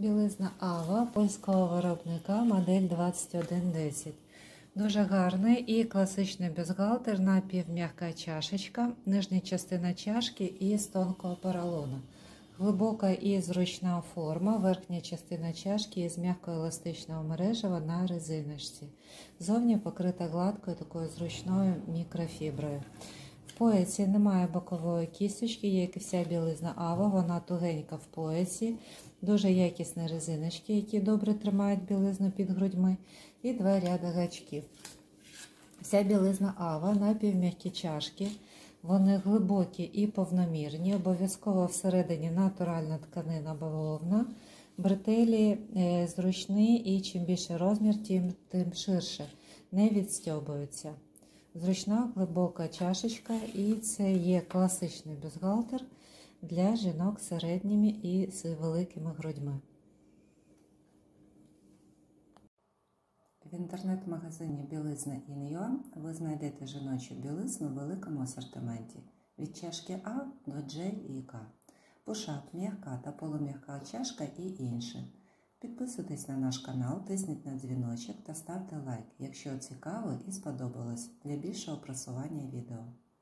Білизна Ава польського виробника модель 2110. Дуже гарний і класичний бюстгальтер, напівм'яка чашечка, нижня частина чашки із тонкого поролону. Глибока і зручна форма, верхня частина чашки із м'якого еластичного мережева на резиночці. Зовні покрита гладкою такою зручною мікрофіброю. В поясі немає бокової кісточки, як і вся білизна Ава, вона тугенька в поясі, дуже якісні резиночки, які добре тримають білизну під грудьми, і два ряди гачків. Вся білизна Ава, напівм'які чашки, вони глибокі і повномірні, обов'язково всередині натуральна тканина бавовна, бретелі зручні і чим більше розмір, тим ширше, не відстьобуються. Зручна глибока чашечка, і це є класичний бюстгальтер для жінок з середніми і з великими грудьми. В інтернет-магазині Білизна In.ua ви знайдете жіночу білизну в великому асортименті від чашки А до J і К, пушап, м'яка та полум'яка чашка і інше. Підписуйтесь на наш канал, тисніть на дзвіночок та ставте лайк, якщо цікаво і сподобалось, для більшого просування відео.